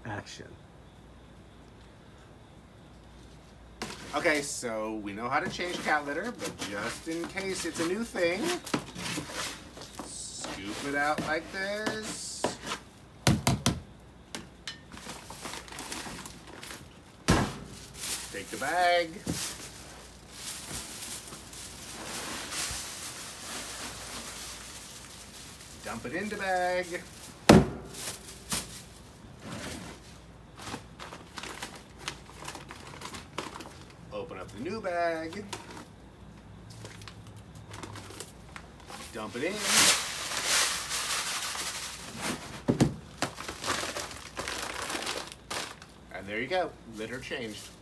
action. Okay, so we know how to change cat litter, but just in case it's a new thing, scoop it out like this. Take the bag. Dump it in the bag. Open up the new bag. Dump it in. And there you go, litter changed.